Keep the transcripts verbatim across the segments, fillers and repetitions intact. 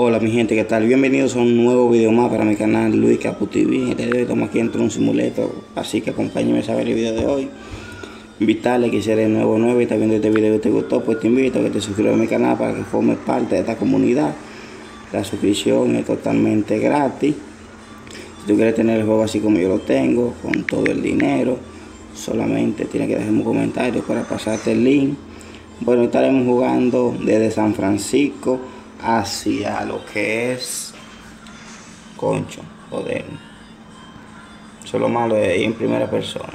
Hola mi gente, ¿qué tal? Bienvenidos a un nuevo video más para mi canal Luis Capu T V. En este video estamos aquí en un simulator, así que acompáñenme a ver el video de hoy. Invitarle que si eres nuevo nuevo y estás viendo este video y te gustó, pues te invito a que te suscribas a mi canal para que formes parte de esta comunidad. La suscripción es totalmente gratis. Si tú quieres tener el juego así como yo lo tengo, con todo el dinero, solamente tienes que dejarme un comentario para pasarte el link. Bueno, estaremos jugando desde San Francisco hacia lo que es Concho, joder. Eso es lo malo de ir en primera persona.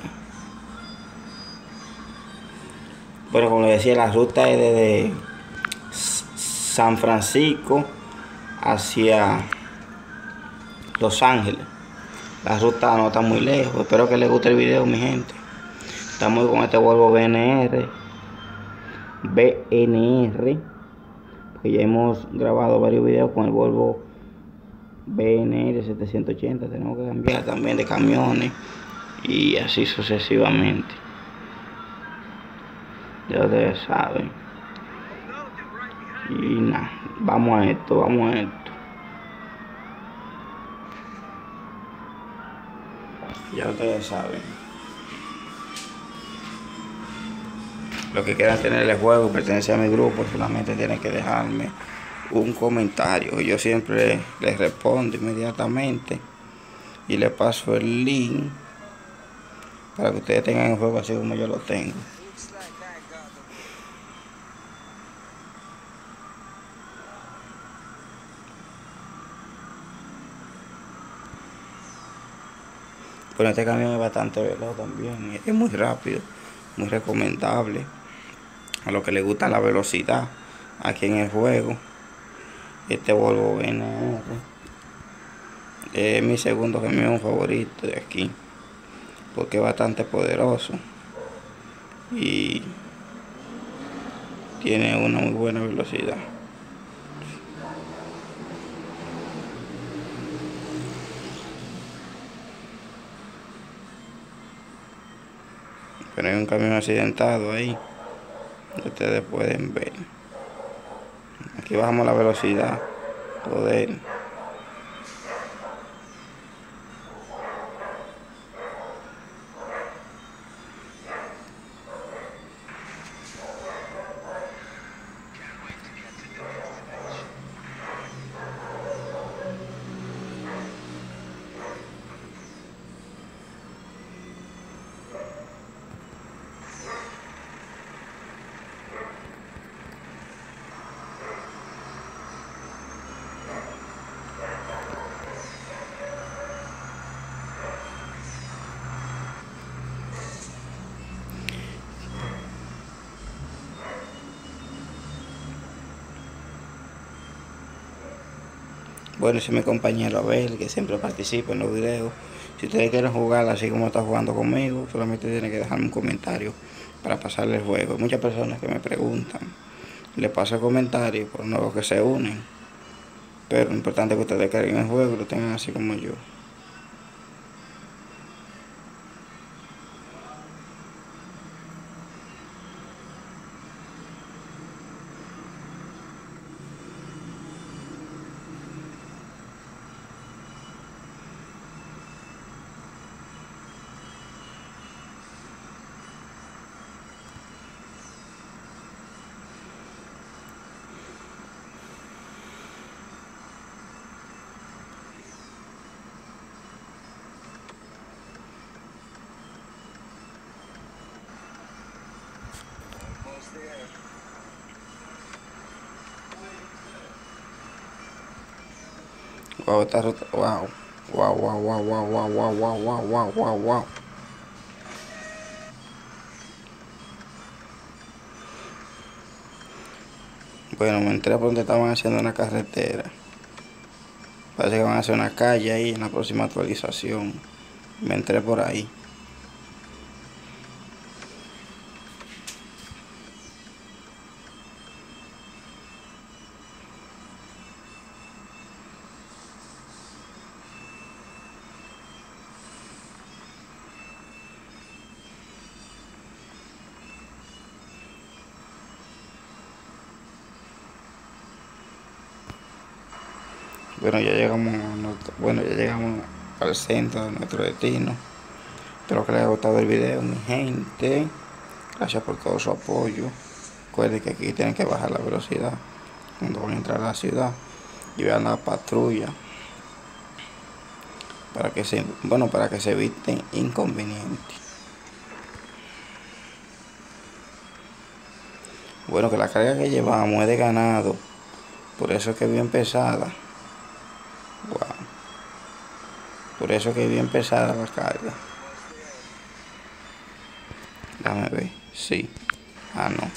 Bueno, como les decía, la ruta es desde San Francisco hacia Los Ángeles. La ruta no está muy lejos. Espero que les guste el video, mi gente. Estamos con este Volvo B N R. B N R. Porque ya hemos grabado varios videos con el Volvo B N R setecientos ochenta. Tenemos que cambiar también de camiones y así sucesivamente. Ya ustedes saben. Y nada, vamos a esto, vamos a esto. Ya ustedes saben. Los que quieran tener el juego y pertenecer a mi grupo, solamente tienen que dejarme un comentario. Yo siempre les respondo inmediatamente y les paso el link para que ustedes tengan el juego así como yo lo tengo. Bueno, este camión es bastante veloz también, es muy rápido, muy recomendable a los que les gusta la velocidad aquí en el juego. Este Volvo B N R es mi segundo camión favorito de aquí, porque es bastante poderoso y tiene una muy buena velocidad. Pero hay un camión accidentado ahí, ustedes pueden ver. Aquí bajamos la velocidad, joder. Bueno, ese es mi compañero Abel, que siempre participa en los videos. Si ustedes quieren jugar así como está jugando conmigo, solamente tienen que dejarme un comentario para pasarle el juego. Hay muchas personas que me preguntan, les paso el comentario, por nuevos que se unen. Pero lo importante es que ustedes carguen el juego y lo tengan así como yo. Wow, esta ruta, wow. Wow, wow, wow, wow, wow, wow, wow, wow, wow, wow, wow. Bueno, me enteré por donde estaban haciendo una carretera. Parece que van a hacer una calle ahí en la próxima actualización. Me enteré por ahí. Bueno, ya llegamos, a nuestro- bueno, ya llegamos al centro de nuestro destino. Espero que les haya gustado el video, mi gente. Gracias por todo su apoyo. Recuerden que aquí tienen que bajar la velocidad cuando van a entrar a la ciudad y vean la patrulla para que se, bueno, para que se eviten inconvenientes. Bueno, que la carga que llevamos es de ganado, por eso es que es bien pesada. Wow. Por eso es que es bien pesada la carga. Déjame ver. Sí. Ah, no.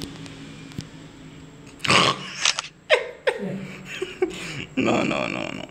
No, no, no, no.